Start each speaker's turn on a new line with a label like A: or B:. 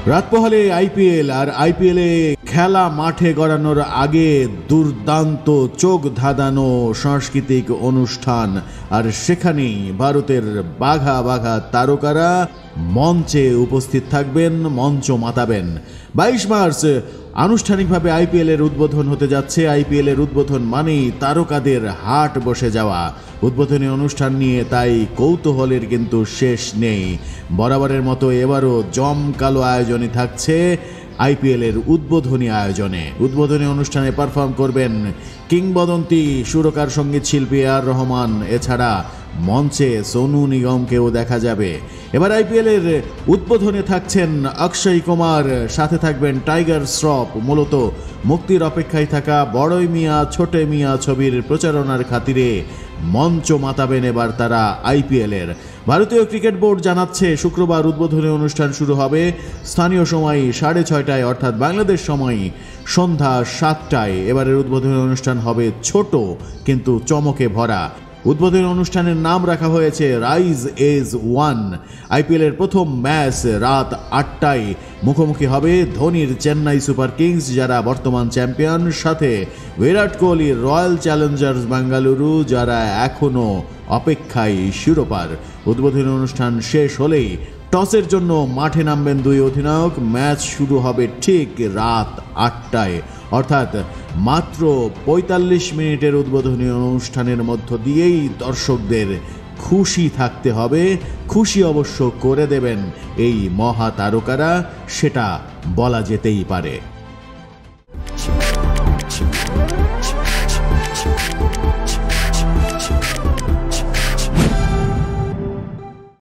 A: রাত পোহালে আইপিএল, আর আইপিএলে খেলা মাঠে গড়ানোর আগে দুর্দান্ত চোখ ধাঁধানো সাংস্কৃতিক অনুষ্ঠান, আর সেখানেই ভারতের বাঘা বাঘা তারকারা মঞ্চে উপস্থিত থাকবেন, মঞ্চ মাতাবেন। 22 মার্চ আনুষ্ঠানিকভাবে আইপিএল এর উদ্বোধন হতে যাচ্ছে। আইপিএল এর উদ্বোধন মানেই তারকাদের হাট বসে যাওয়া। উদ্বোধনী অনুষ্ঠান নিয়ে তাই কৌতূহলের কিন্তু শেষ নেই। বরাবরের মতো এবারও জমকালো আয়োজনই থাকছে আইপিএল এর উদ্বোধনী আয়োজনে। উদ্বোধনী অনুষ্ঠানে পারফর্ম করবেন কিংবদন্তি সুরকার সঙ্গীত শিল্পী আর রহমান, এছাড়া মঞ্চে সোনু নিগমকেও দেখা যাবে। এবার আইপিএল এর উদ্বোধনে থাকছেন অক্ষয় কুমার, সাথে থাকবেন টাইগার শ্রফ। মূলত মুক্তির অপেক্ষায় থাকা বড়ই মিয়া ছোটে মিয়া ছবির প্রচারণার খাতিরে মঞ্চ মাতাবেন এবার তারা আইপিএল এর। ভারতীয় ক্রিকেট বোর্ড জানাচ্ছে শুক্রবার উদ্বোধনী অনুষ্ঠান শুরু হবে স্থানীয় সময় 6:30টায়, অর্থাৎ বাংলাদেশ সময় সন্ধ্যা 7টায়। এবারের উদ্বোধনী অনুষ্ঠান হবে ছোট কিন্তু চমকে ভরা। উদ্বোধনী অনুষ্ঠানের নাম রাখা হয়েছে রাইজ এজ ওয়ান। আইপিএল এর প্রথম ম্যাচ রাত 8টায় মুখোমুখি হবে ধোনির চেন্নাই সুপার কিংস, যারা বর্তমান চ্যাম্পিয়ন, সাথে বিরাট কোহলির রয়্যাল চ্যালেঞ্জার্স বেঙ্গালুরু, যারা এখনো অপেক্ষায় শিরোপার। উদ্বোধনী অনুষ্ঠান শেষ হলেই টসের জন্য মাঠে নামবেন দুই অধিনায়ক। ম্যাচ শুরু হবে ঠিক রাত 8টায়, অর্থাৎ মাত্র 45 মিনিটের উদ্বোধনী অনুষ্ঠানের মধ্য দিয়েই দর্শকদের খুশি থাকতে হবে। খুশি অবশ্য করে দেবেন এই মহা তারকারা, সেটা বলা যেতেই পারে।